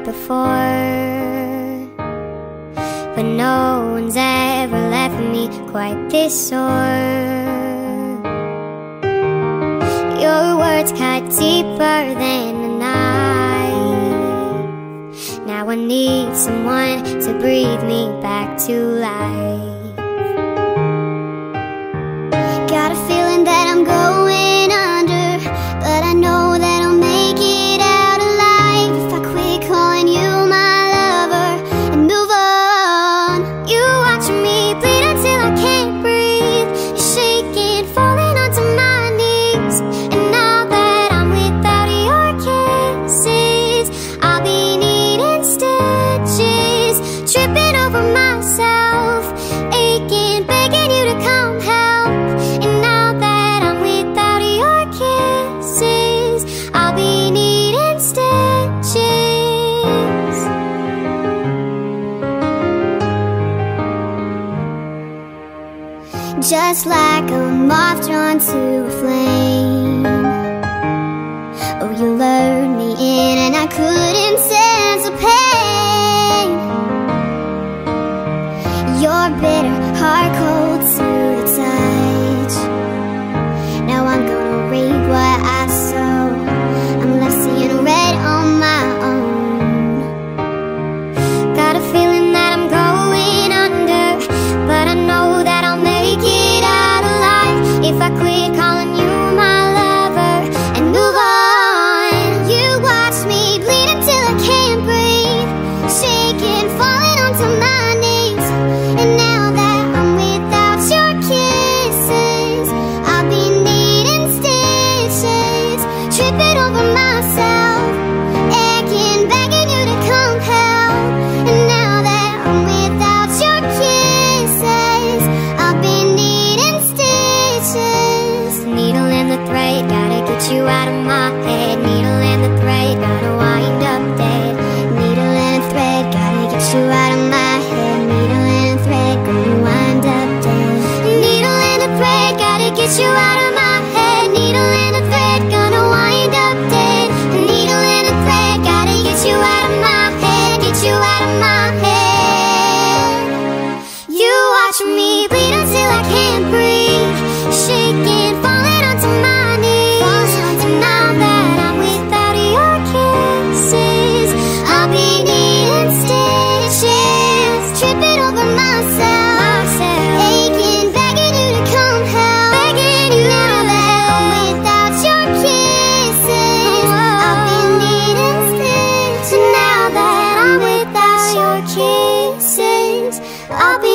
before, but no one's ever left me quite this sore. Your words cut deeper than a knife. Now I need someone to breathe me back to life. Got a feeling that I'm going under, but I know that I'll make it out alive if I quit calling you my lover and move on. You watch me bleed until I can't breathe. You're shaking, falling onto my knees. And now that I'm without your kisses, I'll be needing stitches, tripping over myself, aching, begging you to come help. And now that I'm without your kisses, I'll be needing stitches. Just like a moth drawn to a flame. Oh, you lured me in and I couldn't sense the pain. Your bitter heart cold to the touch. Now I'm gonna reap what I sow. I'm left seeing red on my own. Got a feeling that I'm going under, but I know that I'll make it out alive if I quit calling you my lover and move on. You watch me bleed until I can't breathe, shaking, falling onto my knees. And now that I'm without your kisses, I'll be needing stitches, tripping over myself, aching, begging you to come help. And now that I'm without your kisses, I'll be needing stitches. Needle and the thread, gotta get you out of my head. Needle and the thread, gotta wind up dead. Needle and thread, gotta get you out of my head. Needle and thread, gonna wind up dead. Needle and the thread, gotta get you out of my head. Needle and the thread, gonna wind up dead. Needle and the thread, gotta get you out of my head. Get you out of my head. You watch me bleed until I can't breathe, shaking, falling onto my knees. And now that I'm without your kisses, I'll be needing stitches, tripping over myself, aching, begging you to come help. Now that I'm without your kisses, I'll be needing stitches. Now that I'm without your kisses, I'll be